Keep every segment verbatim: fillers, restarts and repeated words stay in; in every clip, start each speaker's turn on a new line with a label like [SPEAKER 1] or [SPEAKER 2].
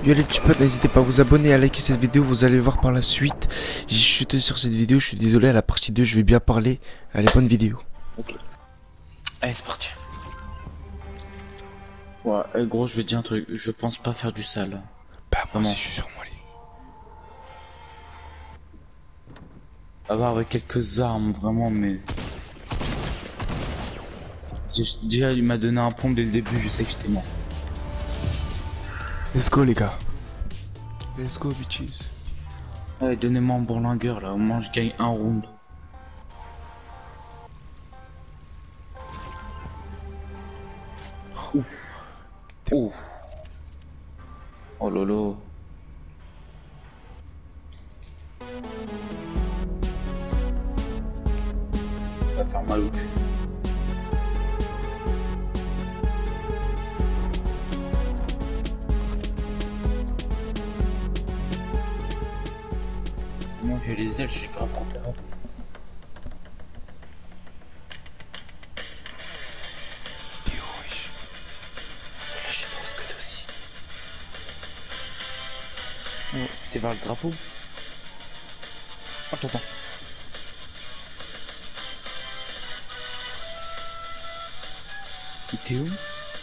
[SPEAKER 1] Yo les petits potes, n'hésitez pas à vous abonner, à liker cette vidéo, vous allez voir par la suite. J'ai chuté sur cette vidéo, je suis désolé, à la partie deux je vais bien parler. Allez, bonne vidéo.
[SPEAKER 2] Ok. Allez, c'est parti. Ouais, eh, gros, je vais te dire un truc, je pense pas faire du sale.
[SPEAKER 1] Bah moi
[SPEAKER 2] Vraiment.
[SPEAKER 1] aussi je suis sur mon lit.
[SPEAKER 2] À voir avec quelques armes, vraiment, mais... J'ai- Déjà, il m'a donné un pompe dès le début, je sais que j'étais mort.
[SPEAKER 1] Let's go les gars. Let's go bitches.
[SPEAKER 2] Ouais, donnez-moi un bourlingueur, là, au moins je gagne un round. Ouf. Ouf. Oh lolo. Ça va faire mal au cul. Moi j'ai les ailes, je suis grave content. Là j'ai trop ce que aussi. Oh, t'es vers le drapeau? Attends, attends. T'es où?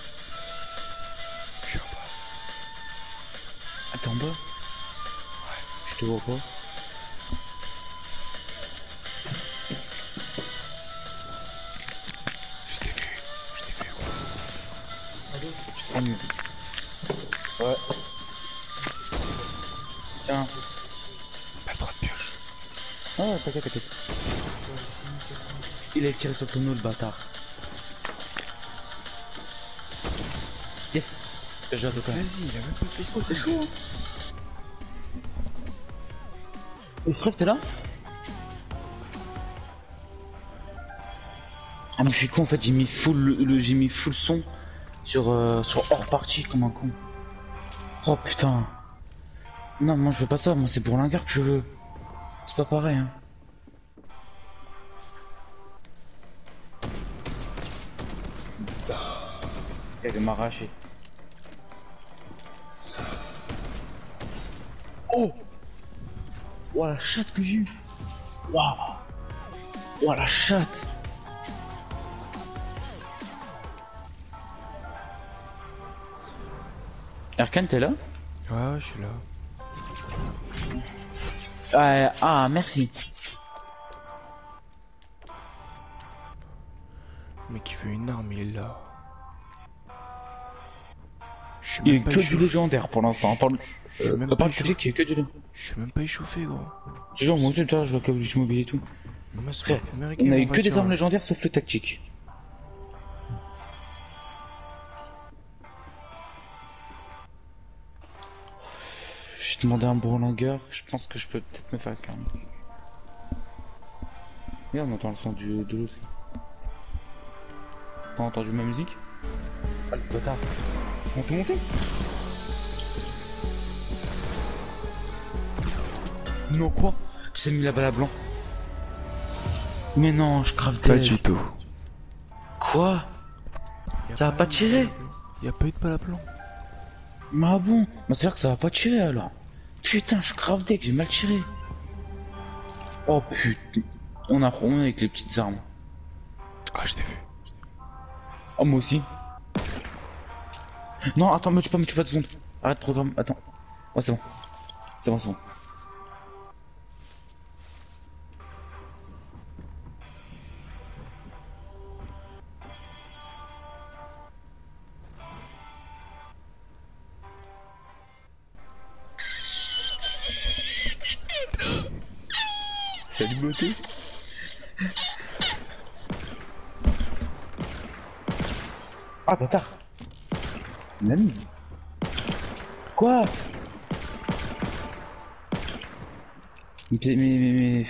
[SPEAKER 1] Je suis en bas.
[SPEAKER 2] Ah, t'es en bas? Ouais. Je te vois pas.
[SPEAKER 1] Je t'ai vu. Je t'ai vu.
[SPEAKER 2] Allô? Je te prends. Ouais. Tiens.
[SPEAKER 1] Pas le droit de pioche.
[SPEAKER 2] Ah, t'inquiète, t'inquiète. Il a tiré sur le tonneau, le bâtard. Yes. Je joue à toi quand même.
[SPEAKER 1] Vas-y, il a même pas fait ça.
[SPEAKER 2] C'est chaud, hein. Et frère, t'es là? Ah mais je suis con en fait, j'ai mis full le, le- j'ai mis full son sur euh, sur hors partie comme un con. Oh putain. Non, moi je veux pas ça, moi c'est pour l'ingard que je veux. C'est pas pareil hein. Elle va m'arracher. Oh. Oh la chatte que j'ai eu. Waouh. Oh la chatte. Erkan, t'es là?
[SPEAKER 1] Ouais, je suis là.
[SPEAKER 2] Ah, ah merci.
[SPEAKER 1] Mais qui veut une arme, il est là. Je suis
[SPEAKER 2] Il y
[SPEAKER 1] même
[SPEAKER 2] a
[SPEAKER 1] pas
[SPEAKER 2] que du
[SPEAKER 1] échauffé.
[SPEAKER 2] légendaire pour l'instant. Par le...
[SPEAKER 1] Je suis même
[SPEAKER 2] Euh,
[SPEAKER 1] pas
[SPEAKER 2] par le physique, il y a que du légendaire.
[SPEAKER 1] Je suis même pas échauffé gros.
[SPEAKER 2] Toujours, moi aussi, putain, je vois Call of Duty Mobile et tout.
[SPEAKER 1] Moi c'est
[SPEAKER 2] Frère,
[SPEAKER 1] ma première
[SPEAKER 2] on
[SPEAKER 1] game
[SPEAKER 2] a
[SPEAKER 1] en
[SPEAKER 2] eu que des
[SPEAKER 1] voiture,
[SPEAKER 2] armes
[SPEAKER 1] là.
[SPEAKER 2] légendaires sauf le tactique. J'ai demandé un bourlingueur, je pense que je peux peut-être me faire calmer. Et on entend le son du, de l'autre. T'as entendu ma musique? Ah le bâtard. On t'est monté? Non quoi? Tu t'es mis la balle à blanc. Mais non, je crave
[SPEAKER 1] Pas
[SPEAKER 2] dead.
[SPEAKER 1] du tout.
[SPEAKER 2] Quoi?
[SPEAKER 1] Y a
[SPEAKER 2] Ça va pas
[SPEAKER 1] eu de
[SPEAKER 2] tirer?
[SPEAKER 1] balle- Y a pas eu de balle à blanc.
[SPEAKER 2] Mais ah bon? Bah c'est-à-dire que ça va pas tirer alors. Putain, je crave deck, j'ai mal tiré. Oh putain. On a on est avec les petites armes.
[SPEAKER 1] Ah, je t'ai vu.
[SPEAKER 2] Oh moi aussi. Non, attends, me tue pas, me tue pas deux secondes. Arrête programme, attends. Ouais c'est bon. C'est bon, c'est bon. Salut beauté. Ah bâtard. La mise. Quoi? Mais t'es- mais mais mais.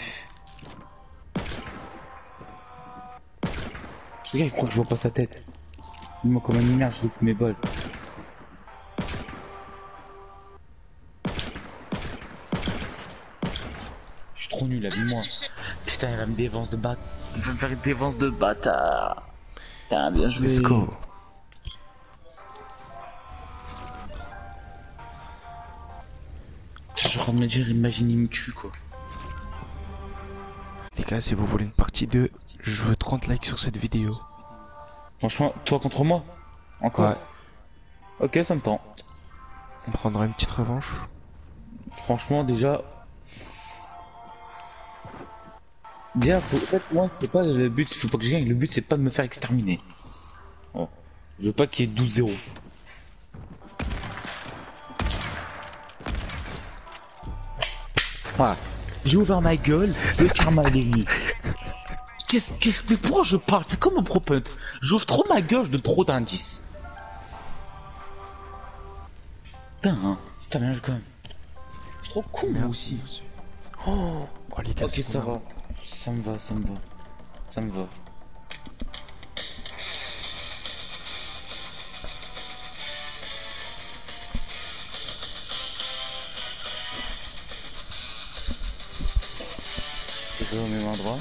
[SPEAKER 2] Ce gars il croit que je vois pas sa tête. Moi comme une merde, je loupe mes balles. Je suis trop nul, habille-moi. Putain, il va me dévance de bâtard. Il va me faire une dévance de bâtard. Putain, bien joué.
[SPEAKER 1] Let's go.
[SPEAKER 2] Je suis en train de me dire, imagine, il me tue quoi.
[SPEAKER 1] Les gars, si vous voulez une partie deux, je veux trente likes sur cette vidéo.
[SPEAKER 2] Franchement, toi contre moi? Encore?
[SPEAKER 1] Ouais.
[SPEAKER 2] Ok, ça me tente.
[SPEAKER 1] On prendra une petite revanche.
[SPEAKER 2] Franchement, déjà. Déjà, faut... en fait, moi, c'est pas le but, faut pas que je gagne. Le but, c'est pas de me faire exterminer. Oh. Je veux pas qu'il y ait douze zéro. Voilà. J'ai ouvert ma gueule, le karma est venu. Qu'est-ce qu'est-ce que pourquoi je parle? C'est comme un pro-punt. J'ouvre trop ma gueule, je donne trop d'indices. Putain, hein. Putain, bien, je quand même. Je suis trop con, moi aussi.
[SPEAKER 1] Oh, oh les gars,
[SPEAKER 2] ok, ça va. Ça me va, ça me va. Ça me va. Je vais au même endroit.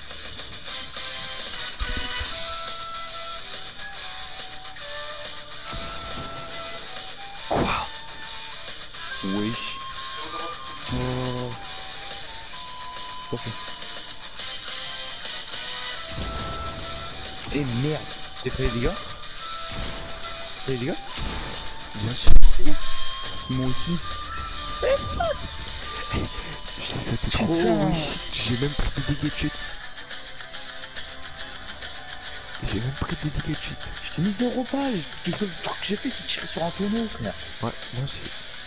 [SPEAKER 1] Quoi?
[SPEAKER 2] Oui. Oh. Quoi c'est? Eh merde. Je t'ai fait les dégâts? Je t'ai fait les dégâts?
[SPEAKER 1] Bien sûr.
[SPEAKER 2] Moi aussi.
[SPEAKER 1] J'ai sauté trop, oui. J'ai même pris des dégâts de chute. J'ai même pris des dégâts de chute.
[SPEAKER 2] Je t'ai mis zéro balle. Le seul truc que j'ai fait, c'est tirer sur un tonneau, frère.
[SPEAKER 1] Ouais, moi aussi.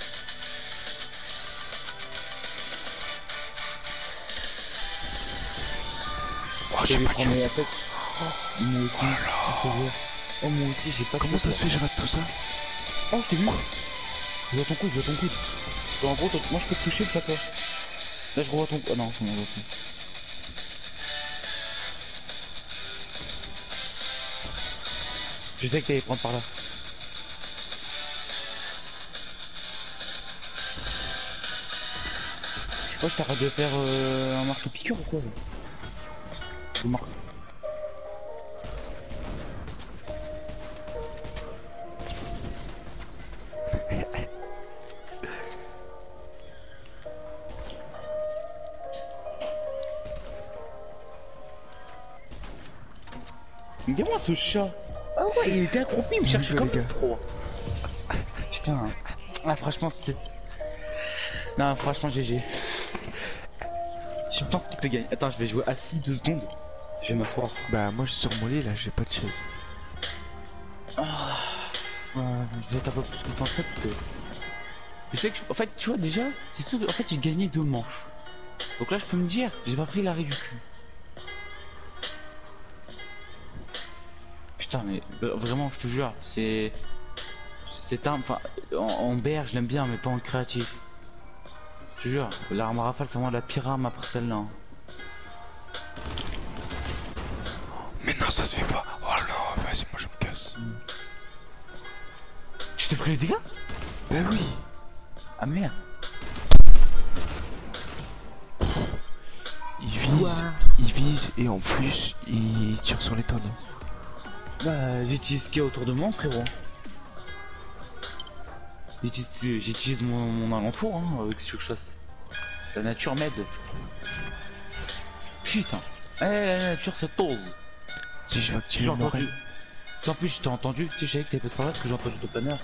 [SPEAKER 1] Oh, j'ai pas tué.
[SPEAKER 2] Oh, moi aussi. Oh, oh, moi aussi, j'ai pas.
[SPEAKER 1] Comment ça se fait, je rate tout ça?
[SPEAKER 2] Oh, je t'ai vu. Je vois ton coude, je vois ton coude. En gros, moi je peux te toucher, pas toi. Là, je revois ton. Ah non, c'est mon autre. Je sais que t'allais prendre par là. Oh, je t'arrête de faire euh, un marteau piqueur ou quoi là? Le marteau. Dis-moi ce chat. Ah ouais, il était accroupi, il me cherchait comme un pro. Putain. Ah franchement c'est... Non franchement G G. Je pense qu'il peut gagner. Attends, je vais jouer assis deux secondes. Je vais m'asseoir.
[SPEAKER 1] Bah moi je suis sur mon lit là, j'ai pas de chaise.
[SPEAKER 2] Ah, ouais, je vais être un peu plus concentré parce que... Je sais que... En fait tu vois déjà, c'est sûr en fait j'ai gagné deux manches. Donc là je peux me dire, j'ai pas pris l'arrêt du cul. Putain mais euh, vraiment je te jure, c'est... C'est un... Enfin, en, en B R je l'aime bien mais pas en créatif. Je te jure, l'arme à rafale c'est vraiment la pire arme après celle-là. Hein.
[SPEAKER 1] Mais non ça se fait pas. Oh non, vas-y moi je me casse.
[SPEAKER 2] Tu t'es pris les dégâts?
[SPEAKER 1] Bah oui.
[SPEAKER 2] Ah merde.
[SPEAKER 1] Il vise, wow. il vise et en plus il tire sur les tonneaux.
[SPEAKER 2] Bah j'utilise ce qu'il y a autour de moi frérot. J'utilise mon, mon alentour hein, avec ce que je fasse. La nature m'aide. Putain. Eh la nature c'est pause.
[SPEAKER 1] Si je vais activer mon rêve.
[SPEAKER 2] En plus je t'ai entendu, tu sais je savais que t'avais pas par là parce que j'ai entendu ton planeur.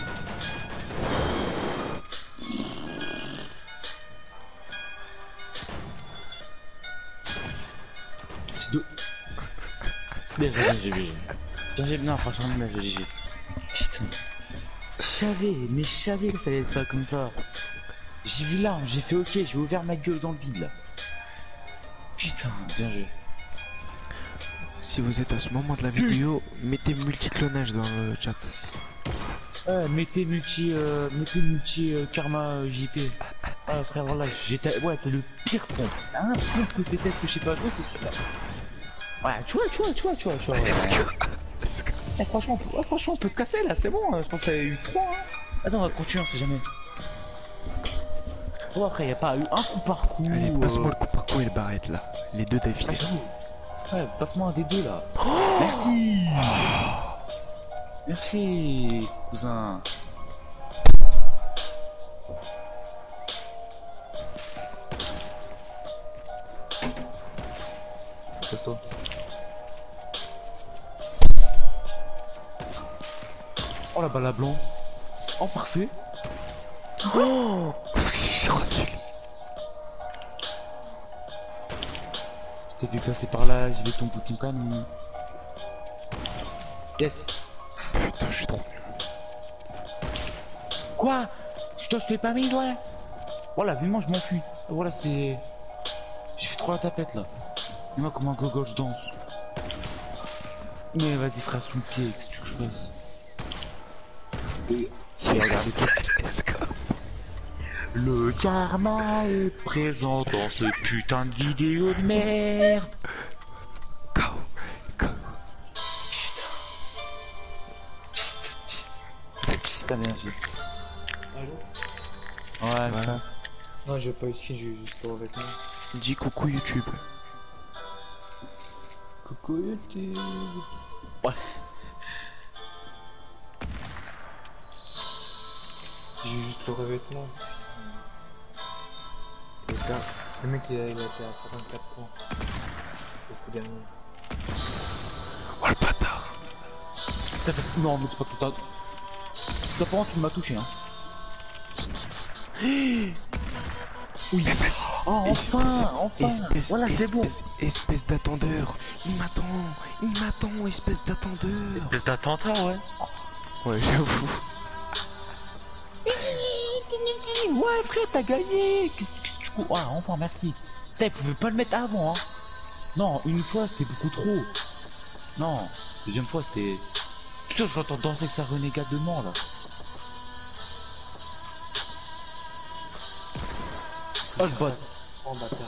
[SPEAKER 2] C'est deux. Bien joué, bien joué, bien joué. Bien joué, non franchement bien joué, G G. Putain. Je savais, mais je savais que ça allait être pas comme ça. J'ai vu l'arme, j'ai fait ok, j'ai ouvert ma gueule dans le vide là. Putain, bien joué.
[SPEAKER 1] Si vous êtes à ce moment de la vidéo, mettez multiclonage dans le chat.
[SPEAKER 2] Ouais, mettez multi, euh, mettez multi euh, karma euh, J P. Ah frère voilà, j'étais, ouais c'est le pire pompe. Un pompe que peut-être que je sais pas jouer, c'est super. Ouais, tu vois, tu vois, tu vois, tu vois, tu vois. Ouais. Eh, franchement, on peut, ouais, franchement, on peut se casser là, c'est bon. Hein. Je pense qu'il y a eu trois. Hein. Vas-y, on va continuer, on sait jamais. Oh, après, il n'y a pas eu un coup par coup.
[SPEAKER 1] Allez, passe-moi
[SPEAKER 2] euh...
[SPEAKER 1] le coup par coup et le barrette là. Les deux d'affilée.
[SPEAKER 2] Ah, ouais, passe-moi un des deux là. Oh merci. Oh Merci, cousin.
[SPEAKER 3] Pose-toi.
[SPEAKER 2] Oh la balle à blanc. Oh parfait.
[SPEAKER 1] Oh,
[SPEAKER 2] Je t'ai vu passer par là, j'ai vu ton bouton canon. Yes.
[SPEAKER 1] putain, je suis trop nul.
[SPEAKER 2] Quoi? Je te je t'ai pas mise, ouais. Voilà, vivement je m'enfuis. Voilà, c'est... J'ai fait trop la tapette là. Et moi comme un gogo je danse. Mais vas-y frère, sous le pied, qu'est-ce que tu veux que je fasse? Et... et regardez ça.
[SPEAKER 1] Let's go.
[SPEAKER 2] Le karma est présent dans ce putain de vidéo de merde.
[SPEAKER 1] Go, go.
[SPEAKER 2] Putain. Putain, putain, bien joué.
[SPEAKER 3] Allô?
[SPEAKER 2] Ouais,
[SPEAKER 1] Voilà.
[SPEAKER 2] ça.
[SPEAKER 3] Non, j'ai pas ici, j'ai juste pour vêtements.
[SPEAKER 1] Dis coucou YouTube.
[SPEAKER 3] Coucou YouTube.
[SPEAKER 2] Ouais.
[SPEAKER 3] J'ai juste le revêtement. Le, gars, le mec il a, il a été à cinquante-quatre points. Beaucoup dernier.
[SPEAKER 1] Oh le bâtard.
[SPEAKER 2] Ça fait... Non, mais c'est pas que c'est un... Toi, par contre, tu m'as touché, hein.
[SPEAKER 1] Oui. Mais vas-y.
[SPEAKER 2] Oh, enfin, enfin.
[SPEAKER 1] Espèce,
[SPEAKER 2] Voilà, c'est bon.
[SPEAKER 1] espèce, espèce d'attendeur. Il m'attend. Il m'attend, espèce d'attendeur.
[SPEAKER 2] Espèce d'attentat, ouais.
[SPEAKER 1] Ouais, j'avoue.
[SPEAKER 2] Ouais, frère, t'as gagné. Qu'est-ce que tu cours? Ah, enfin, merci. Putain, il pouvait pas le mettre avant, hein. Non, une fois, c'était beaucoup trop. Non, deuxième fois, c'était... Putain, j'entends danser avec sa renégade de mort, là. Oh, le bot.
[SPEAKER 3] Oh bâtard.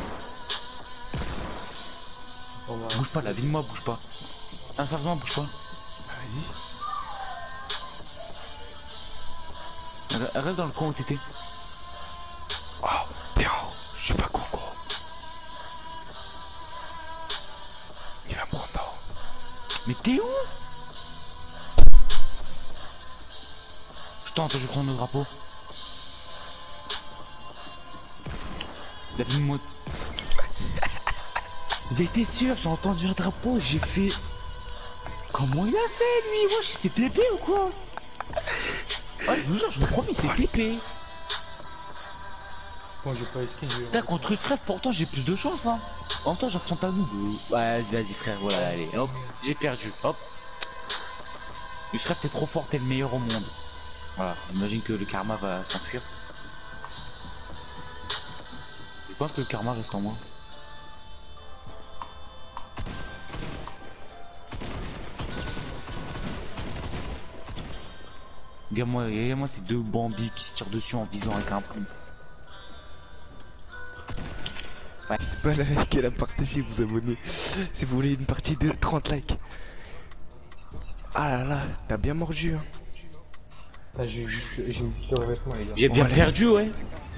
[SPEAKER 3] On va...
[SPEAKER 2] Bouge pas, là, vide-moi, bouge pas. Un sergent, bouge pas.
[SPEAKER 1] Vas-y.
[SPEAKER 2] Re- Reste dans le coin où t'étais.
[SPEAKER 1] Oh, bien. Je suis pas con, gros. Il va me prendre là.
[SPEAKER 2] Mais t'es où? Je tente, je vais prendre le drapeau. David, moi... J'étais sûr, j'ai entendu un drapeau, j'ai fait... Comment il a fait, lui? Wesh, il s'est T P ou quoi? Ah, je vous jure, je vous promets, c'est T P.
[SPEAKER 3] Bon, j'ai pas esquivé.
[SPEAKER 2] Putain, contre frère, pourtant j'ai plus de chance, hein. En même temps, j'affronte à nous. Ouais, vas-y, vas-y, frère, voilà, allez, hop, j'ai perdu, hop. Le frère, t'es trop fort, t'es le meilleur au monde. Voilà, j'imagine que le karma va s'enfuir. Je pense que le karma reste en moi. Regarde-moi, regarde-moi ces deux bambis qui se tirent dessus en visant avec un pont.
[SPEAKER 1] Pas la like et la partager, vous abonner. Si vous voulez une partie de trente likes. Ah là là, t'as bien mordu, hein.
[SPEAKER 3] Ah, j'ai juste, j'ai juste le revêtement, les gars.
[SPEAKER 2] J'ai
[SPEAKER 1] Bon,
[SPEAKER 2] bien
[SPEAKER 1] allez.
[SPEAKER 2] perdu, ouais.